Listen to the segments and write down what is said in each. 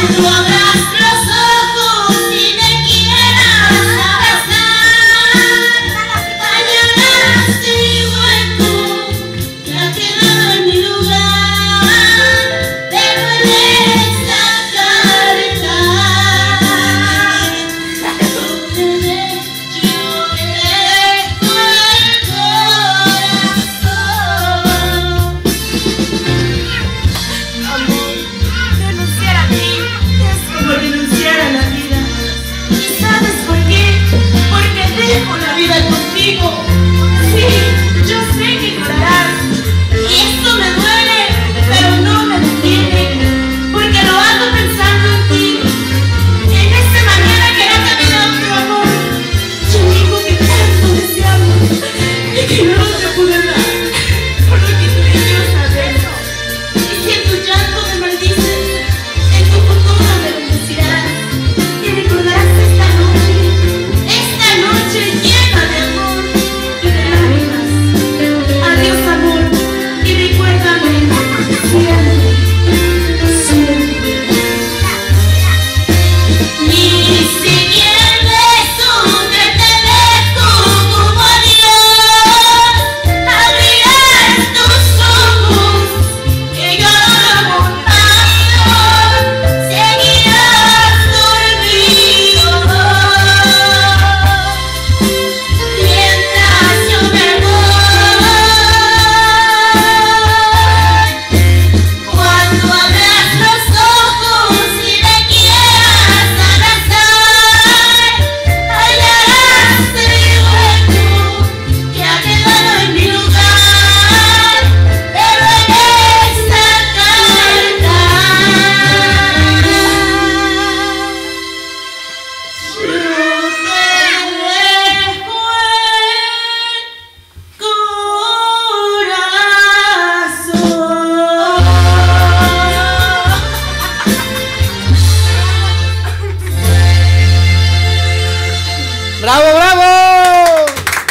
¡Bravo, bravo!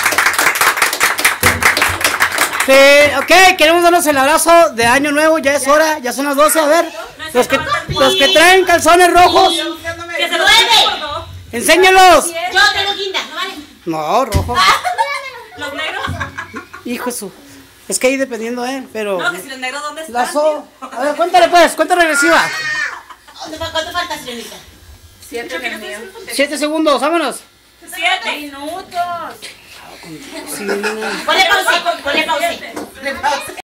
Ok, queremos darnos el abrazo de Año Nuevo, ya es hora, ya son las 12, a ver. Los que traen calzones rojos, ¡Que se lo den! enséñalos. Yo tengo guinda, ¿no vale? No, rojo. ¿Los negros? Hijo de su. Es que ahí dependiendo, pero. No, que si los negros, ¿dónde están? Lazo. A ver, cuéntale pues, cuenta regresiva. ¿Cuánto falta, señorita? 7 segundos, vámonos. 7 minutos. Sí, Ponle pausa, ponle pausa.